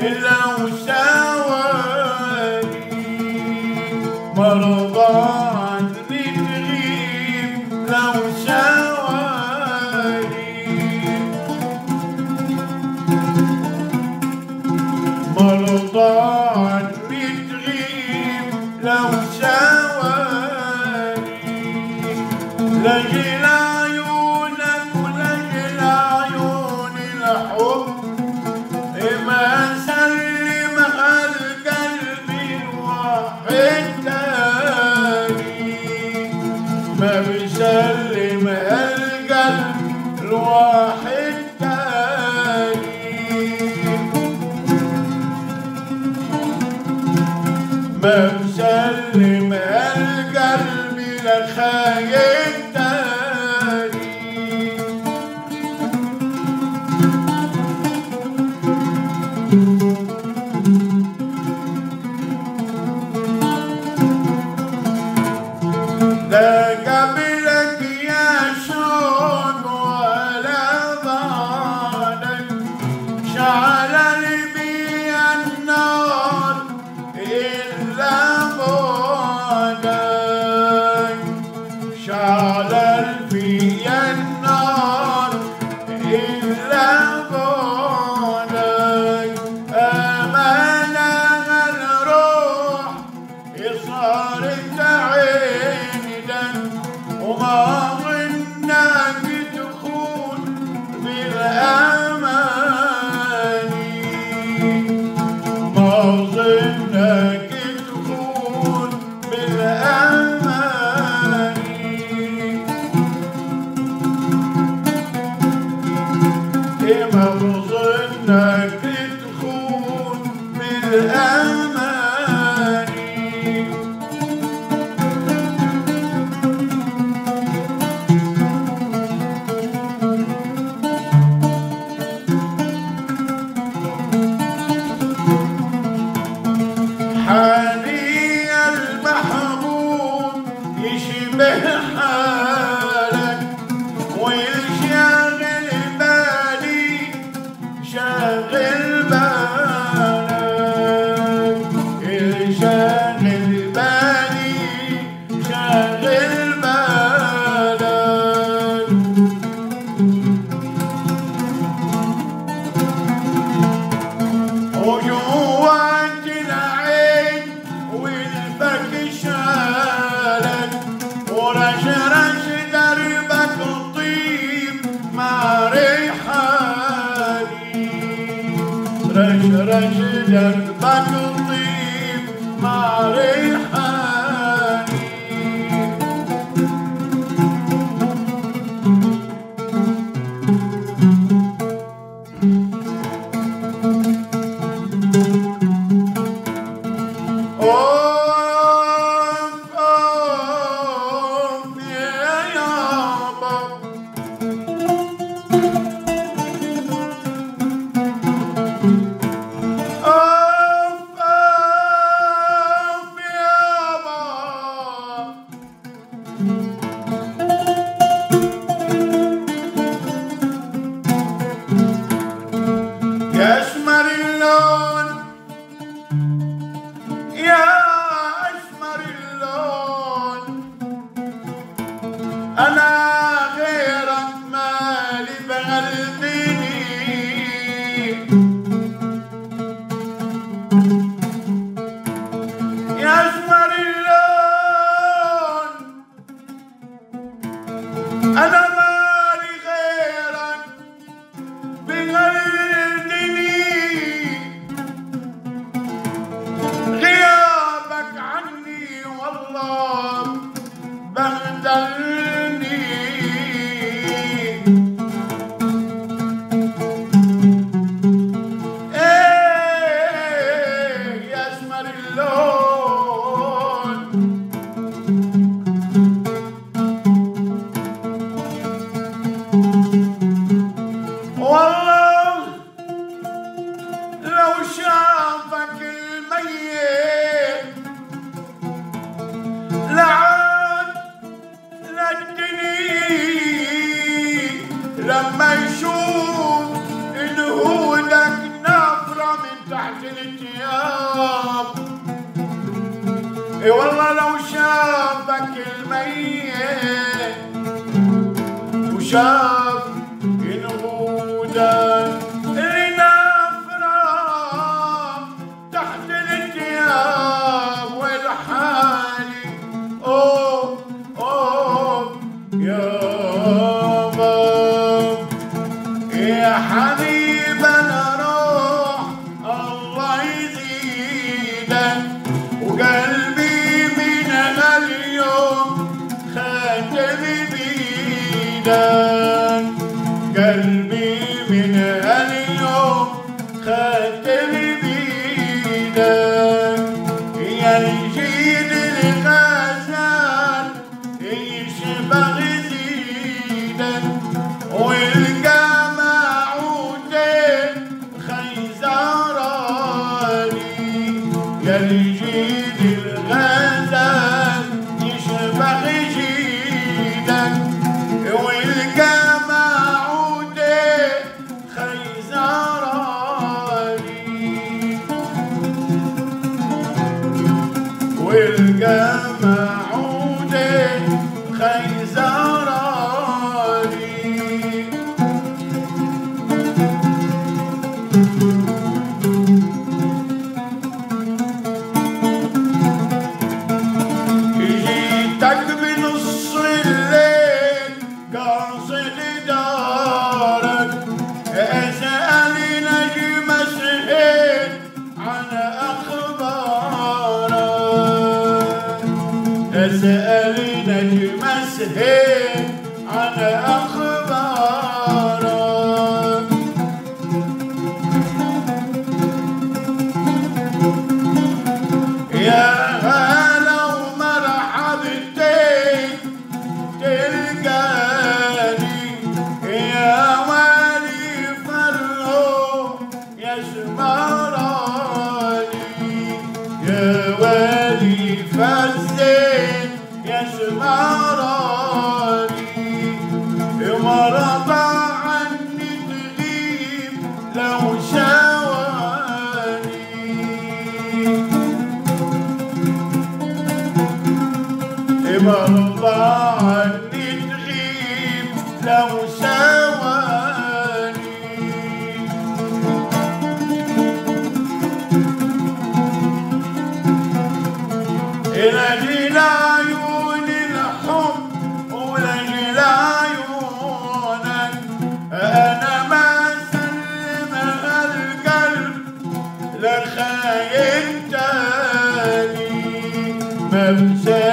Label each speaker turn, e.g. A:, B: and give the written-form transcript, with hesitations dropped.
A: لو سواني مرضى عني تغيب لو سواني مرضى عني تغيب لو سواني لجل عيونك ولجل عيون الحب ما سلم القلب الواحد تاني ما بيسلم القلب الواحد تاني ما بيسلم القلب لخاين تاني لا قبلك يا شوق ولا ضانك شعل بي النار إلا بعدك شعل بي النار إلا بعدك أمانة الروح صارت عيني وما ظنك تخون بالأماني ما ظنك تخون بالأماني ما ظنك تخون بالأماني حالي المحبوب يشبه حالك ويشغل بالي شاغل بالك يشغل بالي شاغل بالك وجوات العين والفك شالك ورشرش دربك طيب مع ريحاني رشرش دربك طيب مع ريحاني يا أسمر اللون يا أسمر اللون أنا غيرك مالي بقلبي يا أسمر اللون أنا مالي غيرك بقلبي غيابك عني والله بهدلني ايه يا اسمر اللون والله لو شافك الميت لعاد للدنيا لما يشوف انهودك نافرة من تحت الثياب. اي والله لو شافك الميت وشاف ينغودك النفرة تحت الثياب والحالي اوه اوه يابا يا حبيب انا روح الله يزيدك وقلبي من هاليوم خاتم بيدك قلبي من هاليوم خاتم بيدك يا الجيل الغزال يشبه زيدك والقمع عودين خيزراني يا الجيل الغزال يشبه جيدك والقمع عودين خيزراني والقمع عودين خيزراني جيتك بنص الليل قاصد دارك اسأل نجم سهيل عن اخبارك اسأل نجم سهيل عن اخبارك يا هلا ومرحبتين تلقاني يا ولي فرحو يا سمراني يا ولي فزين يا سمراني مرضى عني تغيب لو ثواني مرضى عني تغيب لو ثواني لأجل عيون الحب ولأجل عيونك أنا ما سلم القلب لخاين تاني ما